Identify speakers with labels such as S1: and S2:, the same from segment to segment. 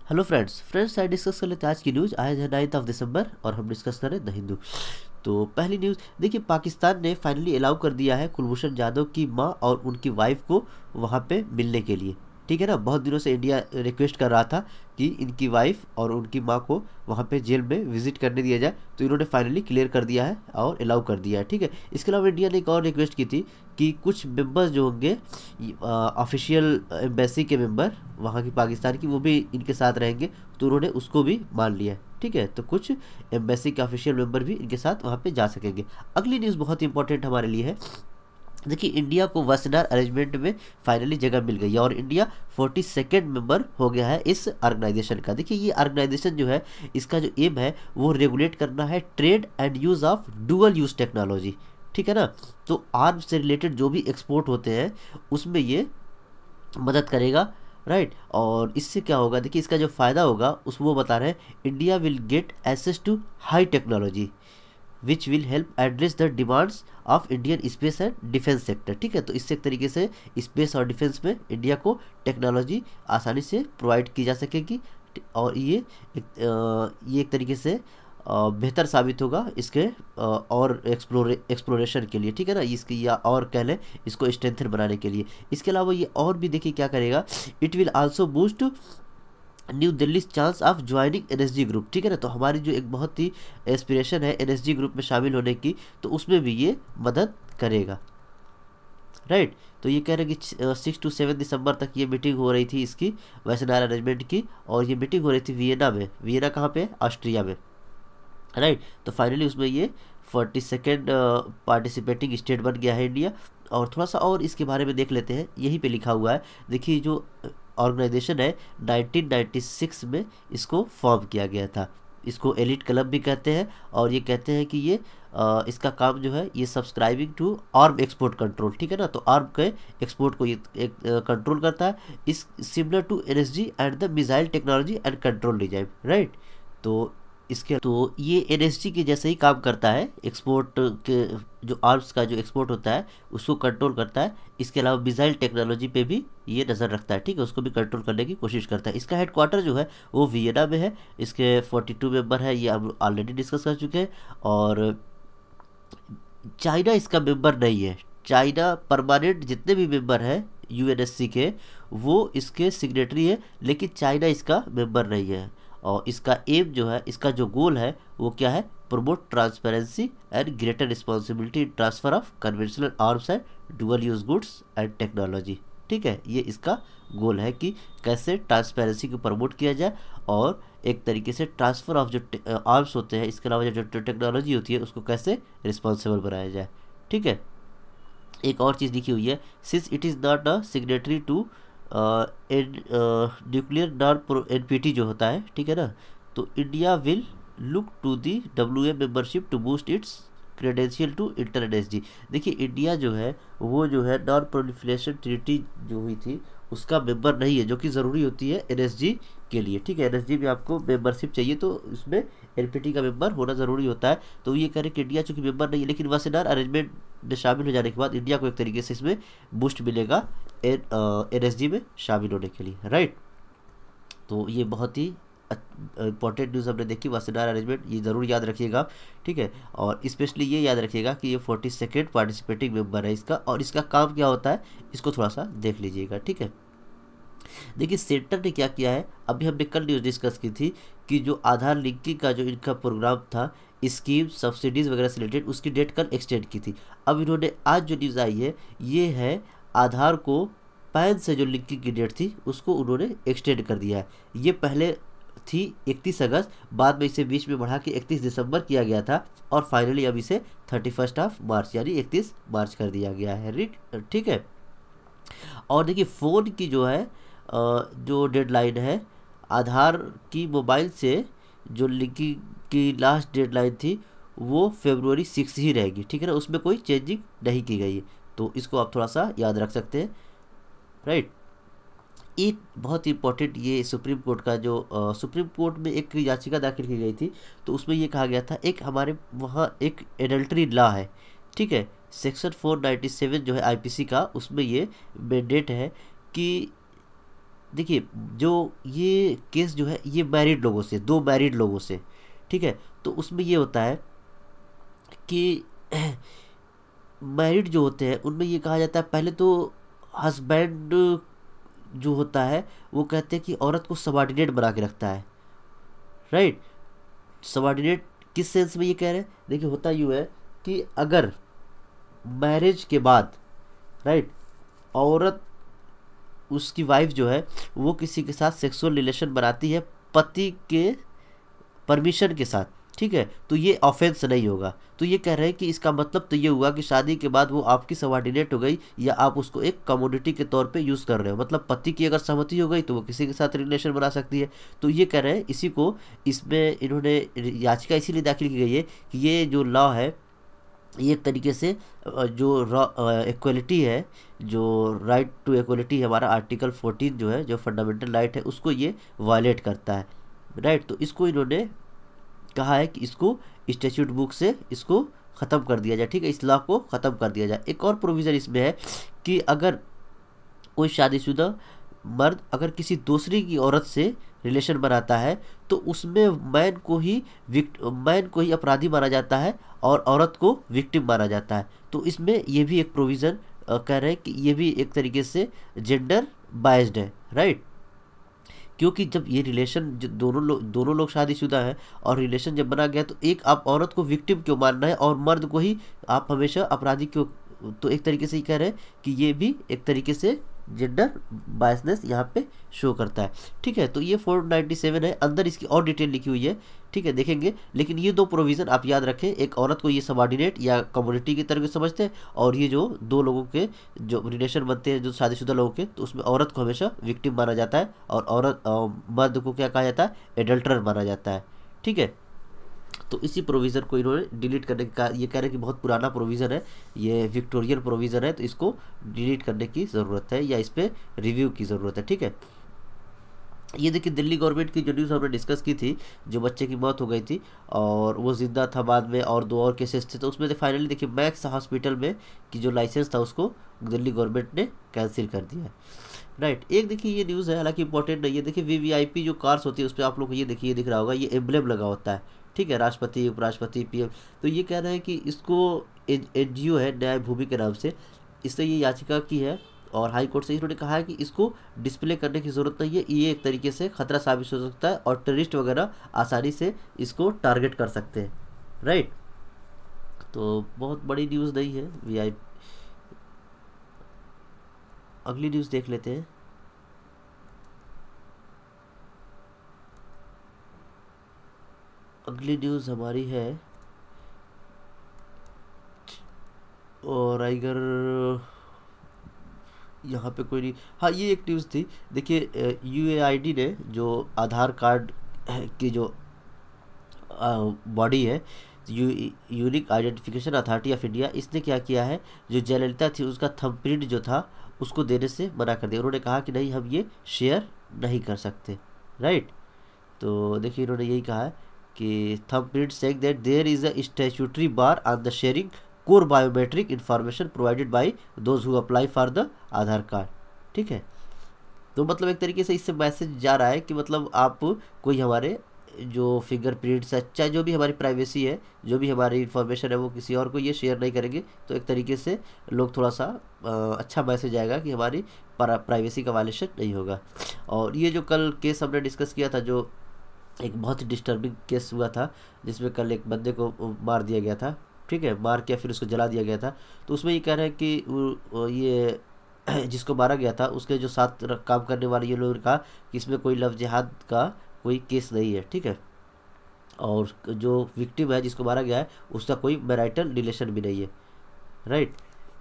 S1: Hello friends आज discuss कर लेते हैं आज की न्यूज़। आज है 9 दिसंबर और हम डिस्कस करें द हिंदू। तो पहली न्यूज़ देखिए, पाकिस्तान ने फाइनली अलाउ कर दिया है कुलभूषण जाधव की मां और उनकी वाइफ को वहां पे मिलने के लिए। ठीक है ना, बहुत दिनों से इंडिया रिक्वेस्ट कर रहा था कि इनकी वाइफ और उनकी मां को वहां पे जेल में विजिट करने दिया जाए, तो इन्होंने फाइनली क्लियर कर दिया है और अलाउ कर दिया है। ठीक है, इसके अलावा इंडिया ने एक और रिक्वेस्ट की थी कि कुछ मेंबर्स जो होंगे ऑफिशियल एम्बेसी के मेंबर वहाँ की पाकिस्तान की, वो भी इनके साथ रहेंगे, तो उन्होंने उसको भी मान लिया है। ठीक है, तो कुछ एम्बेसी के ऑफिशियल मेंबर भी इनके साथ वहाँ पे जा सकेंगे। अगली न्यूज़ बहुत इंपॉर्टेंट हमारे लिए है। देखिए, इंडिया को वसनार अरेंजमेंट में फाइनली जगह मिल गई है और इंडिया 42nd मेंबर हो गया है इस ऑर्गेनाइजेशन का। देखिए, ये ऑर्गेनाइजेशन जो है, इसका जो एम है वो रेगुलेट करना है trade and use of dual use technology. ठीक है ना, तो आर्म से रिलेटेड जो भी एक्सपोर्ट होते हैं उसमें ये मदद करेगा। राइट, और इससे क्या होगा, देखिए इसका जो फ़ायदा होगा उस वो बता रहे हैं, India will get access to high technology which will help address the demands of Indian space and defence sector. ठीक है, तो इससे एक तरीके से स्पेस और डिफेंस में इंडिया को टेक्नोलॉजी आसानी से प्रोवाइड की जा सकेगी और ये एक तरीके से बेहतर साबित होगा इसके और एक्सप्लोरेशन के लिए। ठीक है ना, इसकी या और कह लें इसको स्ट्रेंथन बनाने के लिए। इसके अलावा ये और भी देखिए क्या करेगा, it will also boost New Delhi chance of joining NSG group. ठीक है ना, तो हमारी जो एक बहुत ही एस्पिरेशन है एनएसजी ग्रुप में शामिल होने की, तो उसमें भी ये मदद करेगा। राइट, तो ये कह रहे हैं कि 6 to 7 दिसंबर तक ये मीटिंग हो रही थी इसकी वैसनार अरेंजमेंट की, और ये मीटिंग हो रही थी वियना में। वियना कहाँ पे, ऑस्ट्रिया में। राइट, तो फाइनली उसमें ये 42nd पार्टिसिपेटिंग स्टेट बन गया है इंडिया। और थोड़ा सा और इसके बारे में देख लेते हैं, यहीं पे लिखा हुआ है। देखिए, जो ऑर्गेनाइजेशन है 1996 में इसको फॉर्म किया गया था। इसको एलिट क्लब भी कहते हैं, और ये कहते हैं कि ये इसका काम जो है ये subscribing to arm export control. ठीक है ना, तो आर्म के एक्सपोर्ट को ये एक कंट्रोल करता है, is similar to NSG and the missile technology and control regime. Right, तो ये एनएसजी के जैसे ही काम करता है, एक्सपोर्ट के जो आर्म्स का जो एक्सपोर्ट होता है उसको कंट्रोल करता है। इसके अलावा मिसाइल टेक्नोलॉजी पे भी ये नज़र रखता है। ठीक है, उसको भी कंट्रोल करने की कोशिश करता है। इसका हेडक्वार्टर जो है वो वियना में है। इसके 42 मेंबर है, ये हम ऑलरेडी डिस्कस कर चुके हैं। और चाइना इसका मेंबर नहीं है। चाइना परमानेंट जितने भी मेंबर हैं यूएनएससी के, वो इसके सिग्नेटरी है, लेकिन चाइना इसका मेंबर नहीं है। और इसका एम जो है, इसका जो गोल है वो क्या है, promote transparency and greater responsibility in transfer of conventional arms and dual use goods and technology. ठीक है, ये इसका गोल है कि कैसे ट्रांसपेरेंसी को प्रमोट किया जाए और एक तरीके से ट्रांसफ़र ऑफ जो आर्म्स होते हैं, इसके अलावा जो टेक्नोलॉजी होती है उसको कैसे रिस्पॉन्सिबल बनाया जाए। ठीक है, एक और चीज़ लिखी हुई है, since it is not a signatory to nuclear non NPT जो होता है। ठीक है ना, तो India will look to the WA membership to boost its credential to inter NSG. देखिए, इंडिया जो है वो जो है नॉन प्रोलिफरेशन ट्रीटी जो हुई थी उसका मेंबर नहीं है, जो कि ज़रूरी होती है एनएसजी के लिए। ठीक है, एनएसजी में आपको मेंबरशिप चाहिए, तो इसमें एनपीटी का मेंबर होना ज़रूरी होता है। तो ये कह रहे कि इंडिया चूँकि मेंबर नहीं है, लेकिन वसनार अरेंजमेंट में शामिल हो जाने के बाद इंडिया को एक तरीके से इसमें बूस्ट मिलेगा एनएसजी में शामिल होने के लिए। राइट, तो ये बहुत ही इंपॉर्टेंट न्यूज़ हमने देखी, वसनार अरेंजमेंट, ये ज़रूर याद रखिएगा आप। ठीक है, और स्पेशली ये याद रखिएगा कि ये 42nd पार्टिसिपेटिंग मेंबर है इसका, और इसका काम क्या होता है इसको थोड़ा सा देख लीजिएगा। ठीक है, देखिए सेंटर ने क्या किया है, अभी हमने कल न्यूज़ डिस्कस की थी कि जो आधार लिंकिंग का जो इनका प्रोग्राम था, स्कीम सब्सिडीज़ वगैरह से रिलेटेड, उसकी डेट कल एक्सटेंड की थी। अब इन्होंने आज जो न्यूज़ आई है ये है, आधार को पैन से जो लिंकिंग की डेट थी उसको उन्होंने एक्सटेंड कर दिया है। ये पहले थी 31 अगस्त, बाद में इसे बीच में बढ़ा के 31 दिसंबर किया गया था, और फाइनली अब इसे 31 मार्च यानी 31 मार्च कर दिया गया है। ठीक है, और देखिए फ़ोन की जो है जो डेडलाइन है, आधार की मोबाइल से जो लिंकिंग की लास्ट डेडलाइन थी वो February 6 ही रहेगी। ठीक है ना, उसमें कोई चेंजिंग नहीं की गई है, तो इसको आप थोड़ा सा याद रख सकते हैं। राइट, एक बहुत ही इंपॉर्टेंट, ये सुप्रीम कोर्ट का जो सुप्रीम कोर्ट में एक याचिका दाखिल की गई थी, तो उसमें ये कहा गया था, एक हमारे वहाँ एक एडल्ट्री लॉ है। ठीक है, सेक्शन 497 जो है आईपीसी का, उसमें ये मैंडेट है कि देखिए जो ये केस जो है ये मैरिड लोगों से, दो मैरिड लोगों से, ठीक है। तो उसमें ये होता है कि मैरिड जो होते हैं उनमें ये कहा जाता है, पहले तो हस्बैंड जो होता है वो कहते हैं कि औरत को सबॉर्डिनेट बना के रखता है, राइट। सबॉर्डिनेट किस सेंस में ये कह रहे हैं, देखिए होता यूँ है कि अगर मैरिज के बाद, राइट, औरत, उसकी वाइफ जो है वो किसी के साथ सेक्सुअल रिलेशन बनाती है पति के परमिशन के साथ, ठीक है, तो ये ऑफेंस नहीं होगा। तो ये कह रहे हैं कि इसका मतलब तो ये हुआ कि शादी के बाद वो आपकी सबॉर्डिनेट हो गई, या आप उसको एक कमोडिटी के तौर पे यूज़ कर रहे हो। मतलब पति की अगर सहमति हो गई तो वो किसी के साथ रिलेशन बना सकती है। तो ये कह रहे हैं, इसी को इसमें इन्होंने याचिका इसीलिए दाखिल की गई है कि ये जो लॉ है ये एक तरीके से जो इक्वलिटी है, जो राइट टू इक्वलिटी है हमारा आर्टिकल 14 जो है, जो फंडामेंटल राइट है, उसको ये वायलेट करता है, राइट। तो इसको इन्होंने कहा है कि इसको स्टैट्यूट बुक से इसको ख़त्म कर दिया जाए, ठीक है, इस लॉ को ख़त्म कर दिया जाए। एक और प्रोविज़न इसमें है कि अगर कोई शादीशुदा मर्द अगर किसी दूसरी की औरत से रिलेशन बनाता है तो उसमें मैन को ही अपराधी माना जाता है और औरत को विक्टिम माना जाता है। तो इसमें ये भी एक प्रोविज़न कह रहे हैं कि ये भी एक तरीके से जेंडर बाइज्ड है, राइट। क्योंकि जब ये रिलेशन, जो दोनों लोग शादीशुदा हैं और रिलेशन जब बना गया तो एक आप औरत को विक्टिम क्यों मानना है और मर्द को ही आप हमेशा अपराधी क्यों। तो एक तरीके से ये कह रहे हैं कि ये भी एक तरीके से जेंडर बायसनेस यहाँ पे शो करता है, ठीक है। तो ये 497 है, अंदर इसकी और डिटेल लिखी हुई है, ठीक है, देखेंगे। लेकिन ये दो प्रोविज़न आप याद रखें, एक औरत को ये सबॉर्डिनेट या कम्युनिटी की तरह समझते हैं, और ये जो दो लोगों के जो रिलेशन बनते हैं जो शादीशुदा लोगों के, तो उसमें औरत को हमेशा विक्टिम माना जाता है और मर्द को क्या कहा जाता है, एडल्टरर माना जाता है, ठीक है। तो इसी प्रोविज़न को इन्होंने डिलीट करने का, ये कह रहे हैं कि बहुत पुराना प्रोविज़न है, ये विक्टोरियन प्रोविज़न है, तो इसको डिलीट करने की ज़रूरत है या इस पर रिव्यू की ज़रूरत है, ठीक है। ये देखिए दिल्ली गवर्नमेंट की जो न्यूज़ हमने डिस्कस की थी, जो बच्चे की मौत हो गई थी और वो ज़िंदा था बाद में, और दो और केसेस थे, तो उसमें फाइनली देखिए मैक्स हॉस्पिटल में की जो लाइसेंस था उसको दिल्ली गवर्नमेंट ने कैंसिल कर दिया है, राइट। एक देखिए ये न्यूज़ है, हालांकि इंपॉर्टेंट नहीं है। देखिए वीवीआईपी जो कार्स होती है उस पर आप लोग को ये देखिए, ये दिख रहा होगा, ये एम्बलेम लगा होता है, ठीक है, राष्ट्रपति, उपराष्ट्रपति, पीएम। तो ये कह रहे हैं कि इसको एनजीओ है न्याय भूमि के नाम से, इससे ये याचिका की है और हाई कोर्ट से इन्होंने कहा है कि इसको डिस्प्ले करने की ज़रूरत नहीं है, ये एक तरीके से खतरा साबित हो सकता है और टेररिस्ट वगैरह आसानी से इसको टारगेट कर सकते हैं, राइट। तो बहुत बड़ी न्यूज़ नहीं है वीआई। अगली न्यूज़ देख लेते हैं। अगली न्यूज़ हमारी है, और अगर यहाँ पे कोई नहीं, हाँ ये एक न्यूज़ थी, देखिए यूएआईडी ने जो आधार कार्ड की जो बॉडी है, unique identification authority of India, इसने क्या किया है, जो जयललिता थी उसका थंबप्रिंट जो था उसको देने से मना कर दिया। उन्होंने कहा कि नहीं हम ये शेयर नहीं कर सकते, राइट। तो देखिए इन्होंने यही कहा है कि thumbprint saying that there is a statutory bar on the sharing core biometric information provided by those who apply for the Aadhaar card, ठीक है। तो मतलब एक तरीके से इससे मैसेज जा रहा है कि मतलब आप कोई हमारे जो फिंगरप्रिंट्स है, चाहे जो भी हमारी प्राइवेसी है, जो भी हमारी इन्फॉर्मेशन है, वो किसी और को ये शेयर नहीं करेंगे। तो एक तरीके से लोग थोड़ा सा अच्छा मैसेज आएगा कि हमारी प्राइवेसी का वायलेशन नहीं होगा। और ये जो कल केस हमने डिस्कस किया था, जो एक बहुत ही डिस्टर्बिंग केस हुआ था, जिसमें कल एक बंदे को मार दिया गया था, ठीक है, मार के फिर उसको जला दिया गया था। तो उसमें ये कह रहे हैं कि ये जिसको मारा गया था उसके जो साथ काम करने वाले ये लोगों ने कहा कि इसमें कोई लव जिहाद का कोई केस नहीं है, ठीक है। और जो विक्टिम है जिसको मारा गया है उसका कोई मैरिटल रिलेशन भी नहीं है, राइट।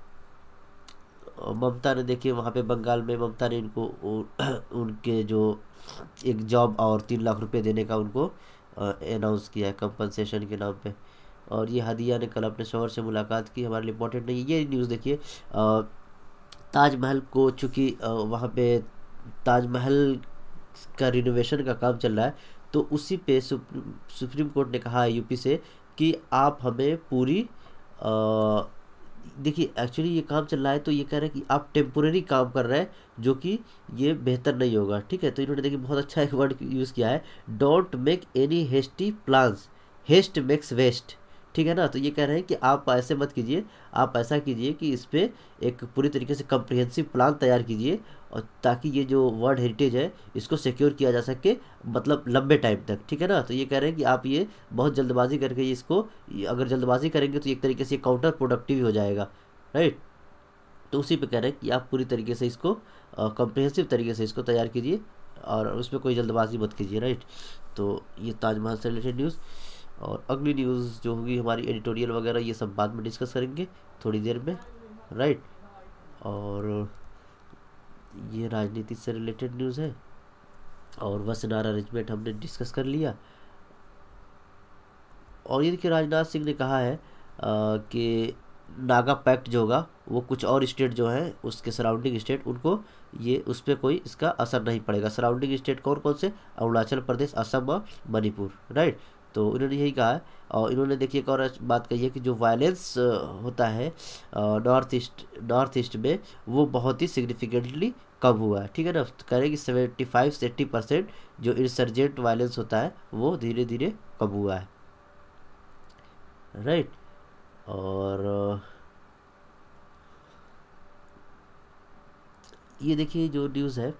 S1: ममता ने देखिए वहाँ पे बंगाल में ममता ने इनको उनके जो एक जॉब और 3 लाख रुपए देने का उनको अनाउंस किया है कंपनसेशन के नाम पे। और ये हदिया ने कल अपने शौहर से मुलाकात की, हमारे लिए इंपॉर्टेंट नहीं है ये न्यूज़। देखिए ताजमहल को, चूँकि वहाँ पे ताजमहल का रिनोवेशन का काम चल रहा है, तो उसी पे सुप्रीम कोर्ट ने कहा है यूपी से कि आप हमें पूरी देखिए एक्चुअली ये काम चल रहा है, तो ये कह रहे हैं कि आप टेम्पोरेरी काम कर रहे हैं, जो कि ये बेहतर नहीं होगा, ठीक है। तो इन्होंने देखिए बहुत अच्छा एक वर्ड यूज़ किया है, don't make any hasty plans, haste makes waste, ठीक है ना। तो ये कह रहे हैं कि आप ऐसे मत कीजिए, आप ऐसा कीजिए कि इस पर एक पूरी तरीके से कम्प्रिहेंसिव प्लान तैयार कीजिए, और ताकि ये जो वर्ल्ड हेरिटेज है इसको सिक्योर किया जा सके, मतलब लंबे टाइम तक, ठीक है ना। तो ये कह रहे हैं कि आप ये बहुत जल्दबाजी करके इसको, अगर जल्दबाजी करेंगे तो एक तरीके से काउंटर प्रोडक्टिव हो जाएगा, राइट। तो उसी पे कह रहे हैं कि आप पूरी तरीके से इसको कम्प्रिहेंसिव तरीके से इसको तैयार कीजिए, और उसमें कोई जल्दबाजी मत कीजिए, राइट। तो ये ताजमहल से रिलेटेड न्यूज़। और अगली न्यूज़ जो होगी हमारी एडिटोरियल वगैरह, ये सब बाद में डिस्कस करेंगे थोड़ी देर में, राइट। और ये राजनीति से रिलेटेड न्यूज़ है, और वसनार अरेंजमेंट हमने डिस्कस कर लिया। और ये देखिए राजनाथ सिंह ने कहा है कि नागा पैक्ट जो होगा वो कुछ और स्टेट जो है उसके सराउंडिंग स्टेट, उनको ये उस पर कोई इसका असर नहीं पड़ेगा। सराउंडिंग स्टेट कौन कौन से, अरुणाचल प्रदेश, असम और मणिपुर, राइट। तो इन्होंने यही कहा है। और इन्होंने देखिए एक और बात कही है कि जो वायलेंस होता है नॉर्थ ईस्ट में, वो बहुत ही सिग्निफिकेंटली कम हुआ है, ठीक है ना। कह रहे हैं कि 75 से 80% जो इंसर्जेंट वायलेंस होता है वो धीरे धीरे कम हुआ है, राइट। और ये देखिए जो न्यूज़ है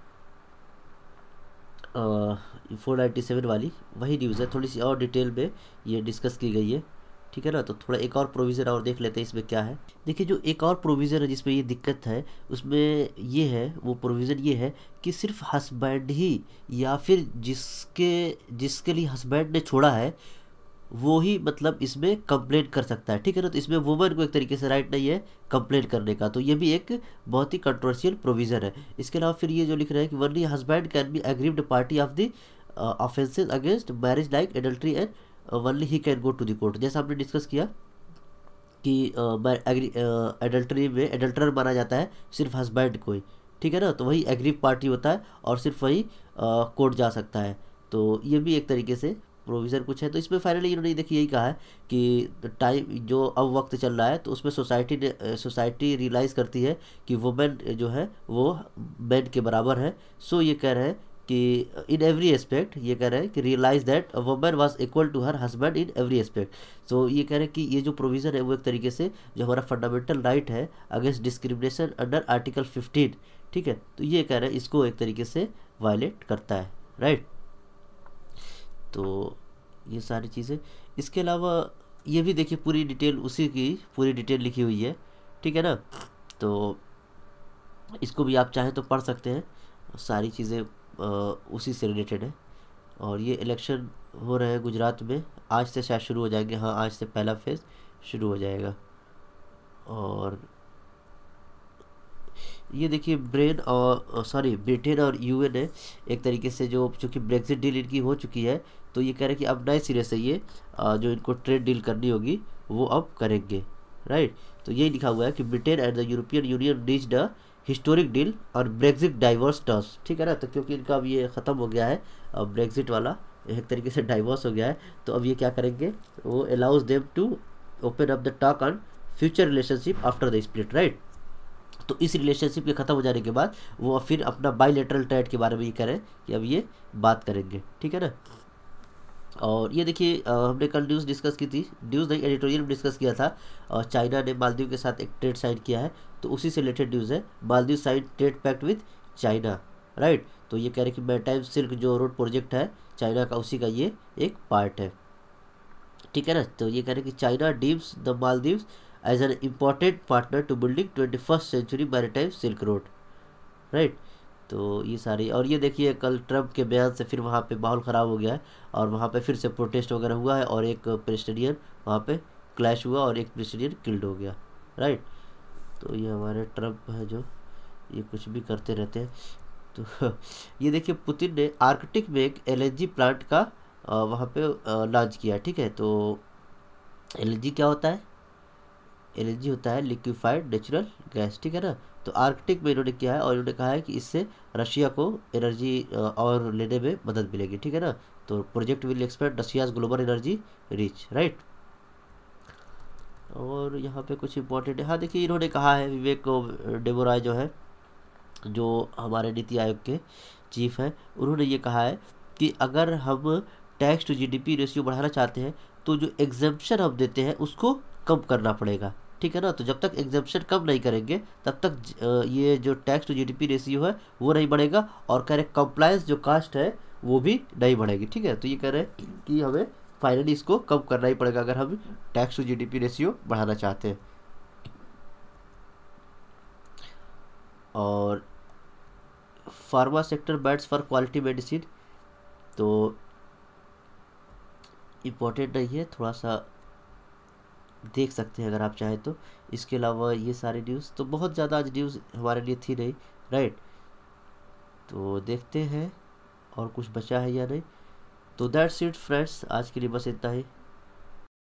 S1: 497 वाली, वही न्यूज़ है, थोड़ी सी और डिटेल में ये डिस्कस की गई है, ठीक है ना। तो थोड़ा एक और प्रोविज़न और देख लेते हैं इसमें क्या है। देखिए जो एक और प्रोविज़न है जिसमें ये दिक्कत है, उसमें ये है, वो प्रोविज़न ये है कि सिर्फ हस्बैंड ही, या फिर जिसके लिए हस्बैंड ने छोड़ा है वो ही मतलब इसमें कंप्लेंट कर सकता है, ठीक है ना। तो इसमें वुमन को एक तरीके से राइट नहीं है कंप्लेंट करने का, तो ये भी एक बहुत ही कंट्रोवर्शियल प्रोविज़न है। इसके अलावा फिर ये जो लिख रहा है कि only husband can be aggrieved party of the offences against marriage like adultery and only he can go to the court. जैसा हमने डिस्कस किया कि एडल्ट्री में एडल्टर माना जाता है सिर्फ हस्बैंड को ही, ठीक है ना। तो वही एग्रीव पार्टी होता है और सिर्फ वही कोर्ट जा सकता है। तो ये भी एक तरीके से प्रोविज़न कुछ है। तो इसमें फाइनली इन्होंने देखिए यही कहा है कि टाइम जो अब वक्त चल रहा है, तो उसमें सोसाइटी रियलाइज़ करती है कि वुमेन जो है वो मैन के बराबर है। सो ये कह रहे हैं कि इन एवरी एस्पेक्ट, ये कह रहे हैं कि realise that a woman was equal to her husband in every aspect. So ये कह रहे हैं कि ये जो प्रोविज़न है वो एक तरीके से जो हमारा फंडामेंटल राइट है अगेंस्ट डिस्क्रिमिनेशन अंडर आर्टिकल 15, ठीक है, तो ये कह रहे हैं इसको एक तरीके से वायलेट करता है, राइट। तो ये सारी चीज़ें, इसके अलावा ये भी देखिए पूरी डिटेल, उसी की पूरी डिटेल लिखी हुई है, ठीक है ना। तो इसको भी आप चाहें तो पढ़ सकते हैं, सारी चीज़ें उसी से रिलेटेड है। और ये इलेक्शन हो रहे हैं गुजरात में, आज से शायद शुरू हो जाएंगे, हाँ आज से पहला फेज़ शुरू हो जाएगा। और ये देखिए ब्रिटेन और यूएन ने एक तरीके से जो चूँकि ब्रेक्जिट डील इनकी हो चुकी है, तो ये कह रहे हैं कि अब नए सिरे से ये जो इनको ट्रेड डील करनी होगी वो अब करेंगे, राइट। तो यही लिखा हुआ है कि Britain and the European Union reached a historic deal और ब्रेक्जिट डाइवोर्स टर्म्स, ठीक है ना। तो क्योंकि इनका अब ये ख़त्म हो गया है, अब ब्रेक्जिट वाला एक तरीके से डाइवोर्स हो गया है, तो अब ये क्या करेंगे, वो allows them to open up the talk on future relationship after the split, right. तो इस रिलेशनशिप के ख़त्म हो जाने के बाद वो फिर अपना बायलैटरल ट्रेड के बारे में ये करें कि अब ये बात करेंगे, ठीक है ना। और ये देखिए हमने कल न्यूज़ डिस्कस की थी, न्यूज़ नहीं एडिटोरियल में डिस्कस किया था, और चाइना ने मालदीव के साथ एक ट्रेड साइन किया है, तो उसी से रिलेटेड न्यूज़ है, Maldives sign trade pact with China, right. तो ये कह रहे हैं कि मैरीटाइम सिल्क जो रोड प्रोजेक्ट है चाइना का, उसी का ये एक पार्ट है, ठीक है ना। तो ये कह रहे हैं कि China deems the Maldives as an important partner to building 21st century maritime silk road, right. तो ये सारी, और ये देखिए कल ट्रम्प के बयान से फिर वहाँ पे माहौल ख़राब हो गया है, और वहाँ पे फिर से प्रोटेस्ट वगैरह हुआ है, और एक प्रेसिडेंटियन वहाँ पे क्लैश हुआ और एक प्रेसिडेंट किल्ड हो गया, राइट। तो ये हमारे ट्रम्प है जो ये कुछ भी करते रहते हैं। तो ये देखिए पुतिन ने आर्कटिक में एक LNG प्लांट का वहाँ पे लॉन्च किया, ठीक है। तो LNG क्या होता है, LNG होता है लिक्विफाइड नेचुरल गैस, ठीक है ना। तो आर्कटिक में इन्होंने किया है, और इन्होंने कहा है कि इससे रशिया को एनर्जी और लेने में मदद मिलेगी, ठीक है ना। तो project will expand Russia's global energy reach, right. और यहाँ पे कुछ इंपॉर्टेंट है, हाँ देखिए इन्होंने कहा है, विवेक डेबोराय जो है, जो हमारे नीति आयोग के चीफ हैं, उन्होंने ये कहा है कि अगर हम टैक्स टू जीडीपी रेशियो बढ़ाना चाहते हैं तो जो एग्जेम्पशन हम देते हैं उसको कम करना पड़ेगा, ठीक है ना। तो जब तक एग्जेम्पशन कम नहीं करेंगे तब तक ये जो टैक्स टू जीडीपी रेशियो है वो नहीं बढ़ेगा, और कह रहे कंप्लायंस जो कास्ट है वो भी नहीं बढ़ेगी, ठीक है। तो ये कह रहे हैं कि हमें फाइनली इसको कम करना ही पड़ेगा अगर हम टैक्स टू जीडीपी रेशियो बढ़ाना चाहते हैं। और pharma sector bats for quality medicine, तो इम्पोर्टेंट नहीं है, थोड़ा सा देख सकते हैं अगर आप चाहें तो। इसके अलावा ये सारी न्यूज़ तो बहुत ज़्यादा आज न्यूज़ हमारे लिए थी नहीं, राइट। तो देखते हैं और कुछ बचा है या नहीं। तो दैट्स इट फ्रेंड्स, आज के लिए बस इतना ही।